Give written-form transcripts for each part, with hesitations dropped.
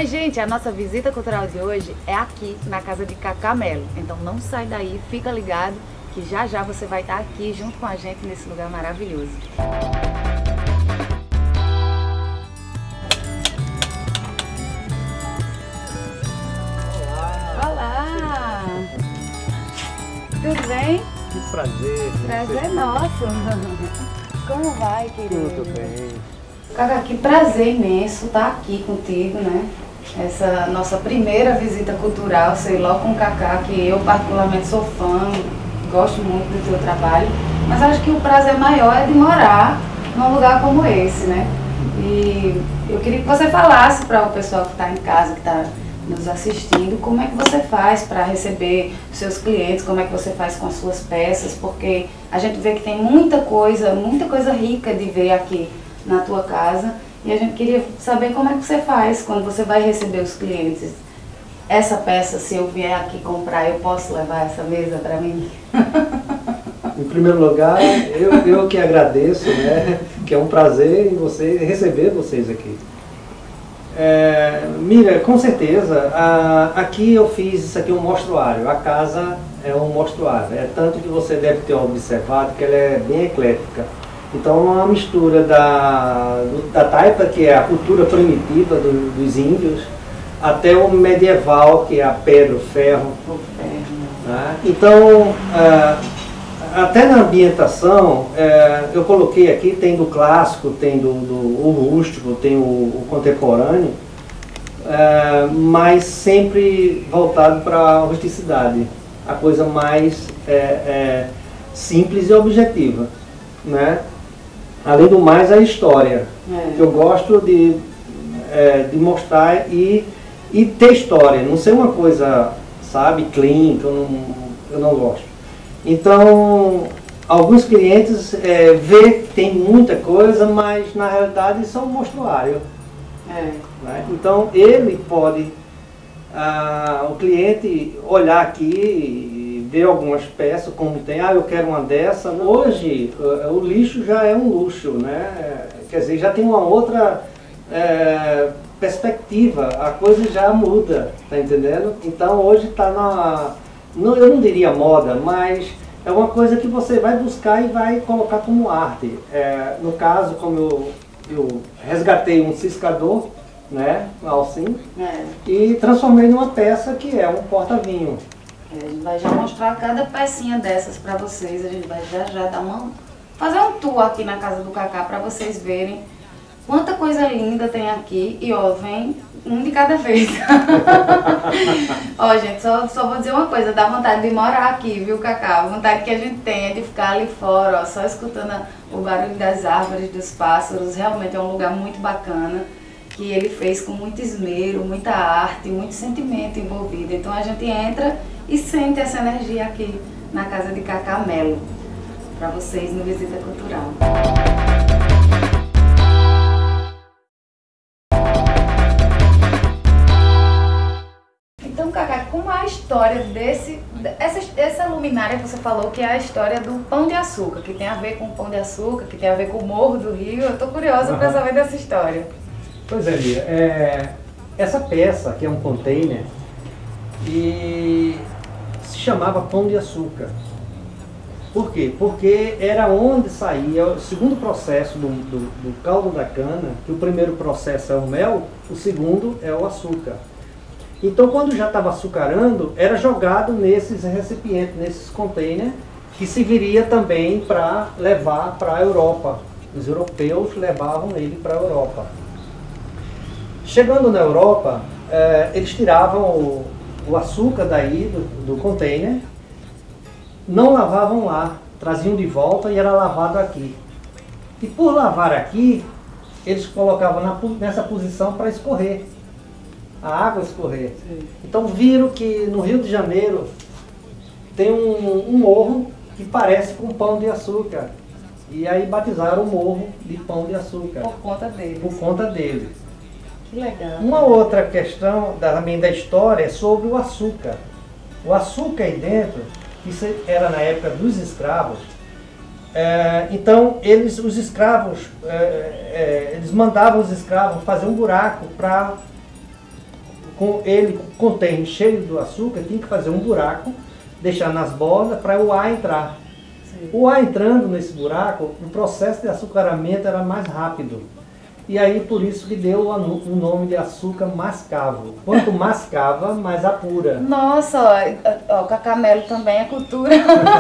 Oi gente, a nossa visita cultural de hoje é aqui na casa de Cacá Melo. Então não sai daí, fica ligado que já já você vai estar aqui junto com a gente nesse lugar maravilhoso. Olá! Tudo bem? Que prazer! Prazer é nosso! Como vai, querido? Tudo bem. Cacá, que prazer imenso estar aqui contigo, né? Essa nossa primeira visita cultural, sei lá, com o Cacá, que eu particularmente sou fã, gosto muito do teu trabalho, mas acho que o prazer maior é de morar num lugar como esse, né? E eu queria que você falasse para o pessoal que está em casa, que está nos assistindo, como é que você faz para receber os seus clientes, como é que você faz com as suas peças, porque a gente vê que tem muita coisa rica de ver aqui na tua casa, e a gente queria saber como é que você faz quando você vai receber os clientes. Essa peça, se eu vier aqui comprar, eu posso levar essa mesa para mim? Em primeiro lugar, eu que agradeço, né? Que é um prazer em receber vocês aqui. Mira, com certeza, aqui eu fiz isso aqui um mostruário. A casa é um mostruário. É tanto que você deve ter observado que ela é bem eclética. Então é uma mistura da taipa, que é a cultura primitiva dos índios, até o medieval, que é a pedra, o ferro. Né? Então, até na ambientação, eu coloquei aqui, tem do clássico, tem do rústico, tem o contemporâneo, mas sempre voltado para a rusticidade, a coisa mais simples e objetiva, né? Além do mais, a história, que eu gosto de mostrar e ter história, não ser uma coisa, sabe, clean, que eu não gosto. Então, alguns clientes vê que tem muita coisa, mas na realidade isso é um mostruário. Né? Então, ele pode, o cliente olhar aqui, ver algumas peças, como tem, eu quero uma dessa. Hoje, o lixo já é um luxo, né? Quer dizer, já tem uma outra perspectiva, a coisa já muda, tá entendendo? Então, hoje está eu não diria moda, mas é uma coisa que você vai buscar e vai colocar como arte. No caso, como eu resgatei um ciscador, né, um alcinho, e transformei numa peça que é um porta-vinho. A gente vai já mostrar cada pecinha dessas para vocês, a gente vai já dar fazer um tour aqui na casa do Cacá para vocês verem quanta coisa linda tem aqui. E ó, vem um de cada vez. Ó, gente, só vou dizer uma coisa, dá vontade de morar aqui, viu, Cacá? A vontade que a gente tem é de ficar ali fora, ó, só escutando o barulho das árvores, dos pássaros. Realmente é um lugar muito bacana, que ele fez com muito esmero, muita arte, muito sentimento envolvido. Então a gente entra e sente essa energia aqui na casa de Cacá Melo, para vocês no Visita Cultural. Então, Cacá, como é a história essa luminária que você falou, que é a história do Pão de Açúcar, que tem a ver com o Pão de Açúcar, que tem a ver com o Morro do Rio? Eu tô curiosa para saber dessa história. Pois é, Lia, essa peça, que é um container, e se chamava Pão de Açúcar. Por quê? Porque era onde saía o segundo processo do caldo da cana, que o primeiro processo é o mel, o segundo é o açúcar. Então, quando já estava açucarando, era jogado nesses recipientes, nesses containers, que serviria também para levar para a Europa. Os europeus levavam ele para a Europa. Chegando na Europa, eles tiravam o açúcar daí do container, não lavavam lá, traziam de volta e era lavado aqui. E por lavar aqui, eles colocavam nessa posição para escorrer, a água escorrer. Sim. Então viram que no Rio de Janeiro tem um morro que parece com Pão de Açúcar. E aí batizaram o morro de Pão de Açúcar. Por conta deles. Por conta deles. Que legal. Uma outra questão também da história é sobre o açúcar. O açúcar aí dentro, isso era na época dos escravos, então os escravos, eles mandavam os escravos fazer um buraco para ele contém cheio do açúcar, tinha que fazer um buraco, deixar nas bordas para o ar entrar. Sim. O ar entrando nesse buraco, o processo de açucaramento era mais rápido. E aí por isso que deu o nome de açúcar mascavo. Quanto mascava, mais apura. Nossa, ó, o cacá melo também é cultura.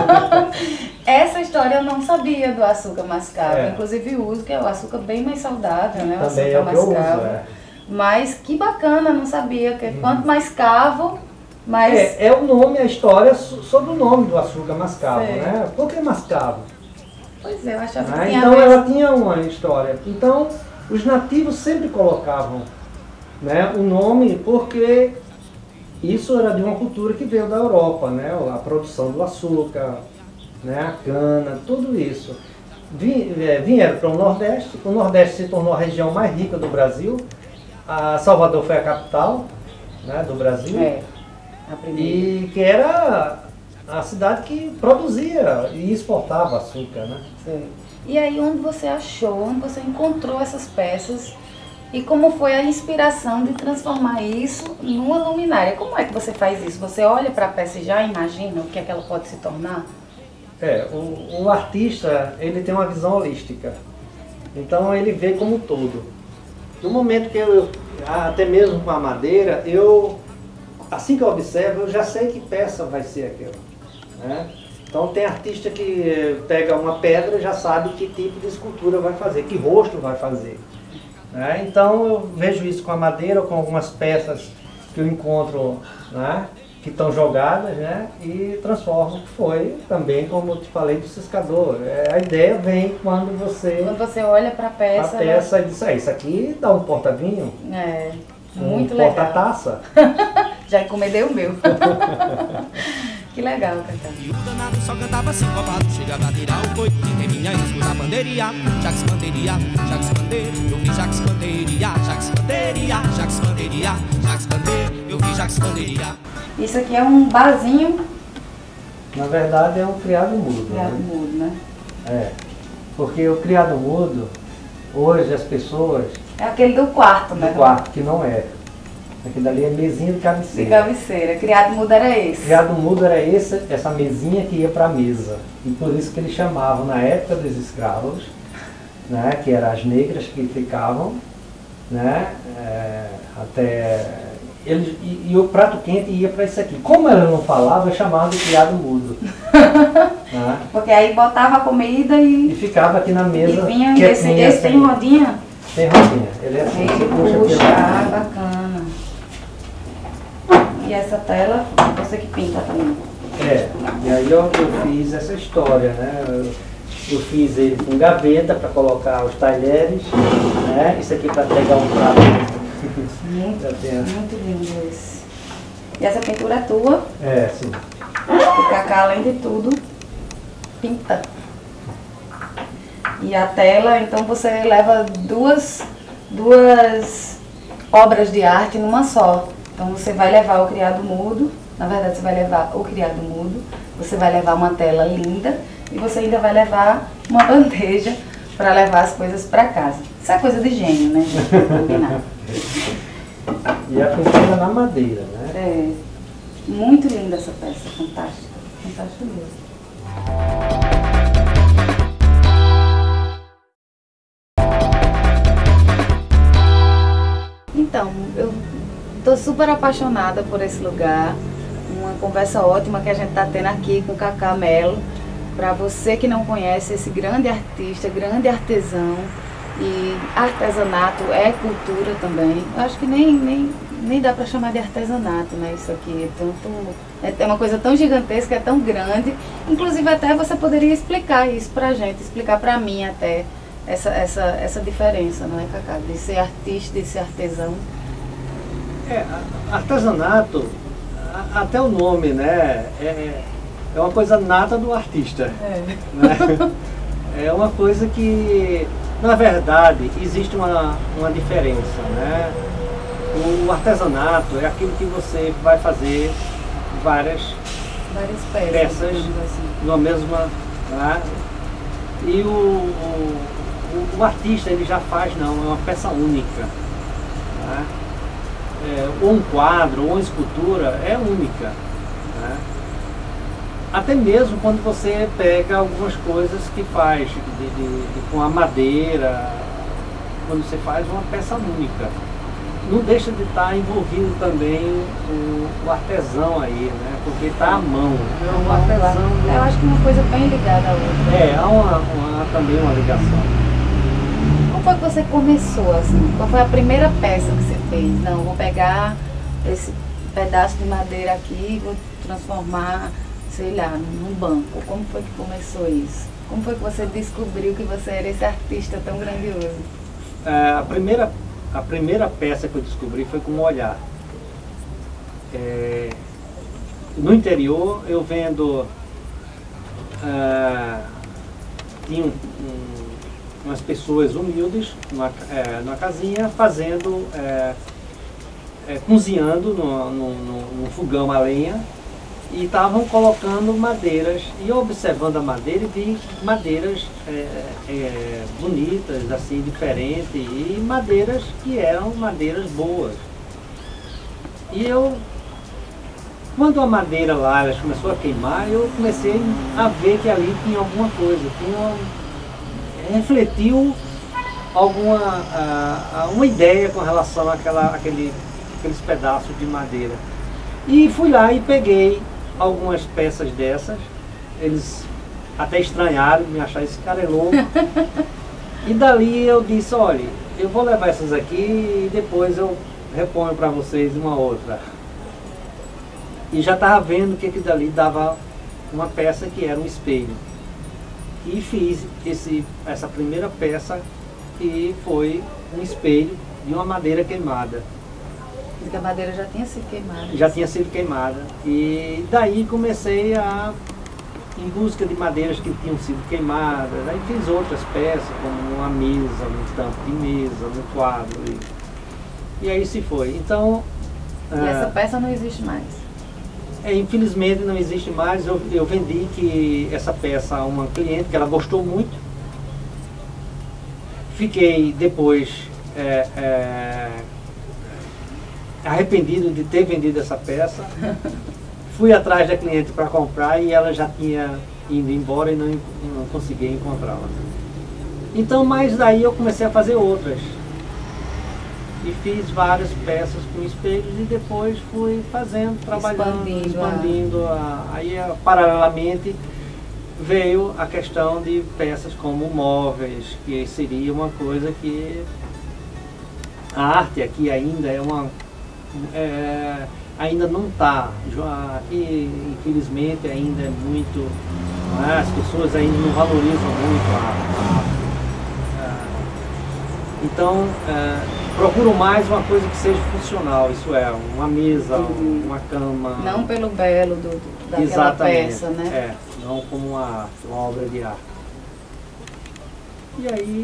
Essa história eu não sabia do açúcar mascavo. Inclusive uso, que é o açúcar bem mais saudável, né? O também açúcar mascavo. Mas que bacana, não sabia. Que quanto mais cavo, mais... É o nome, a história sobre o nome do açúcar mascavo, né? Por que mascavo? Pois é, eu achava que tinha então ela tinha uma história. Então, os nativos sempre colocavam, né, o nome porque isso era de uma cultura que veio da Europa, né? A produção do açúcar, né, a cana, tudo isso. Vieram para o Nordeste se tornou a região mais rica do Brasil. Salvador foi a capital, né, do Brasil, a primeira. E que era a cidade que produzia e exportava açúcar, né? Sim. E aí onde você achou, onde você encontrou essas peças e como foi a inspiração de transformar isso numa luminária? Como é que você faz isso? Você olha para a peça e já imagina o que é que ela pode se tornar? O artista, ele tem uma visão holística, então ele vê como um todo. No momento que até mesmo com a madeira, assim que eu observo, eu já sei que peça vai ser aquela, né? Então tem artista que pega uma pedra e já sabe que tipo de escultura vai fazer, que rosto vai fazer, né? Então eu vejo isso com a madeira, com algumas peças que eu encontro, né, que estão jogadas, né, e transformo, que foi também, como eu te falei, do ciscador. A ideia vem quando você olha para a peça. A peça e diz, isso aqui dá um porta-vinho. Muito legal. Porta-taça. Já encomendei o meu. Que legal, Cacá. E o danado só cantava sincopado, chegava a tirar o coito. Em minha escuta bandeiria, Jacques Bandeiria, Jacques Bandeira. Eu vi Jacques Bandeiria, Jacques Bandeiria, Jacques Bandeiria, Jacques Bandeira. Eu vi Jacques Bandeiria. Isso aqui é um barzinho. Na verdade é um criado mudo. Criado mudo, né? Porque o criado mudo, hoje as pessoas... É aquele do quarto, né? Do quarto, que não é. Aquilo ali é mesinha de cabeceira. De cabeceira. Criado mudo era esse. Criado mudo era essa mesinha que ia para a mesa. E por isso que eles chamavam, na época dos escravos, né, que eram as negras que ficavam, né, e o prato quente ia para isso aqui. Como ela não falava, eu chamava de criado mudo. Né? Porque aí botava a comida e ficava aqui na mesa. E vinha esse tem rodinha? Tem rodinha. Ele é assim. Puxa, bacana. E essa tela, você que pinta também. E aí eu fiz essa história, né? Eu fiz ele com gaveta para colocar os talheres, né? Isso aqui para pegar um prato. Muito lindo esse. E essa pintura é tua? Sim. O Cacá, além de tudo, pinta. E a tela, então você leva duas obras de arte numa só. Então você vai levar o criado mudo, na verdade você vai levar o criado mudo, você vai levar uma tela linda e você ainda vai levar uma bandeja para levar as coisas para casa. Isso é coisa de gênio, né, gente? Combinar. E a pintura na madeira, né? Muito linda essa peça, fantástica. Fantástica mesmo. Então, eu estou super apaixonada por esse lugar. Uma conversa ótima que a gente está tendo aqui com o Cacá Melo. Para você que não conhece esse grande artista, grande artesão, e artesanato é cultura também. Eu acho que nem dá para chamar de artesanato, né? Isso aqui é uma coisa tão gigantesca, é tão grande. Inclusive até você poderia explicar isso pra gente, explicar pra mim até essa diferença, não é, Cacá? De ser artista, de ser artesão. Artesanato, até o nome, né? É uma coisa nata do artista. Né? É uma coisa que, na verdade, existe uma diferença, né? O artesanato é aquilo que você vai fazer várias peças assim, numa mesma, né? E o artista ele já faz, não, é uma peça única, né? ou um quadro, ou uma escultura, é única, né? Até mesmo quando você pega algumas coisas que faz com a madeira, quando você faz uma peça única. Não deixa de estar envolvido também o artesão aí, né? Porque está à mão. O artesão. Eu acho que uma coisa bem ligada à outra. Há também uma ligação. Como foi que você começou, assim? Qual foi a primeira peça que você fez? Não, vou pegar esse pedaço de madeira aqui e vou transformar, sei lá, num banco. Como foi que começou isso? Como foi que você descobriu que você era esse artista tão grandioso? A primeira peça que eu descobri foi com o olhar. No interior, eu vendo... tinha umas pessoas humildes numa casinha fazendo... cozinhando no fogão a lenha, e estavam colocando madeiras, e observando a madeira, e vi madeiras bonitas, assim, diferentes, e madeiras que eram madeiras boas. E quando a madeira lá ela começou a queimar, eu comecei a ver que ali tinha alguma coisa, refletiu uma ideia com relação àqueles pedaços de madeira. E fui lá e peguei algumas peças dessas, eles até estranharam, me acharam, esse cara é louco. E dali eu disse, olha, eu vou levar essas aqui e depois eu reponho para vocês uma outra. E já estava vendo que aquilo dali dava uma peça que era um espelho. E fiz essa primeira peça, que foi um espelho de uma madeira queimada. Porque a madeira já tinha sido queimada. Já tinha sido queimada. E daí comecei em busca de madeiras que tinham sido queimadas. Aí fiz outras peças, como uma mesa, um tampo de mesa, um quadro. E aí se foi. Então... E essa peça não existe mais? Infelizmente não existe mais. Eu vendi essa peça a uma cliente que ela gostou muito. Fiquei depois... arrependido de ter vendido essa peça. Fui atrás da cliente para comprar e ela já tinha ido embora e não consegui encontrá-la. Então, mas daí eu comecei a fazer outras. E fiz várias peças com espelhos e depois fui fazendo, trabalhando, expandindo. Aí, paralelamente, veio a questão de peças como móveis, que seria uma coisa que a arte aqui ainda ainda não está, aqui infelizmente ainda é muito, as pessoas ainda não valorizam muito a arte. Então, procuro mais uma coisa que seja funcional, isso é, uma mesa, uma cama. Não pelo belo daquela peça, né? Não como uma obra de arte. E aí,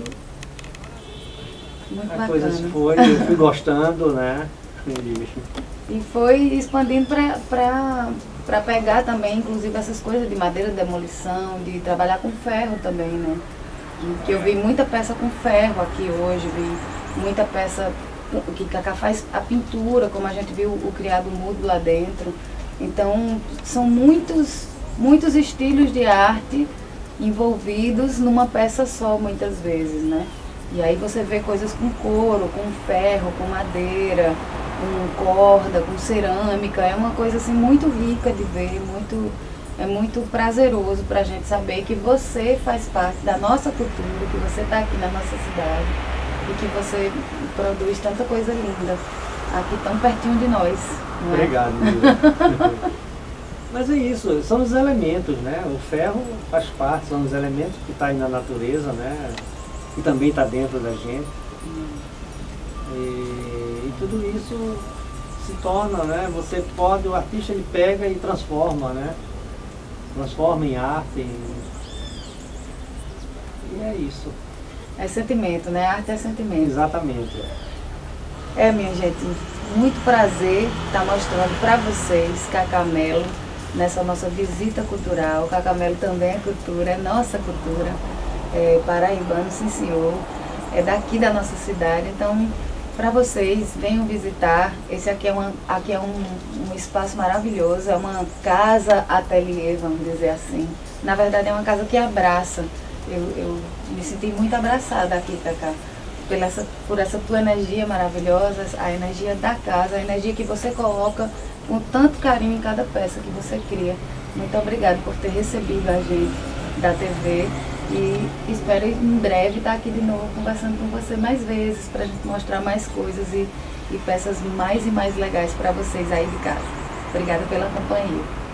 muito a bacana. coisa se foi, eu fui gostando, né? E foi expandindo para pegar também, inclusive, essas coisas de madeira, de demolição, de trabalhar com ferro também, né? Que eu vi muita peça com ferro aqui hoje, vi muita peça que Cacá faz a pintura, como a gente viu o criado mudo lá dentro. Então, são muitos estilos de arte envolvidos numa peça só, muitas vezes, né? E aí você vê coisas com couro, com ferro, com madeira, com corda, com cerâmica. É uma coisa assim muito rica de ver, é muito prazeroso para a gente saber que você faz parte da nossa cultura, que você está aqui na nossa cidade e que você produz tanta coisa linda aqui tão pertinho de nós. Não é? Obrigado, Mas é isso, são os elementos, né? O ferro faz parte, são os elementos que estão aí na natureza, né? Que também está dentro da gente. E tudo isso se torna, né? O artista ele pega e transforma, né? Transforma em arte. E é isso. É sentimento, né? Arte é sentimento. Exatamente. Minha gente, muito prazer estar mostrando para vocês Cacá Melo nessa nossa visita cultural. Cacá Melo também é cultura, é nossa cultura. Paraibano, sim senhor, é daqui da nossa cidade, então para vocês, venham visitar. Esse aqui é um espaço maravilhoso, é uma casa ateliê, vamos dizer assim. Na verdade é uma casa que abraça. Eu me senti muito abraçada aqui, Cacá, por essa tua energia maravilhosa, a energia da casa, a energia que você coloca com tanto carinho em cada peça que você cria. Muito obrigada por ter recebido a gente da TV e espero em breve estar aqui de novo conversando com você mais vezes para a gente mostrar mais coisas e peças mais e mais legais para vocês aí de casa. Obrigada pela companhia.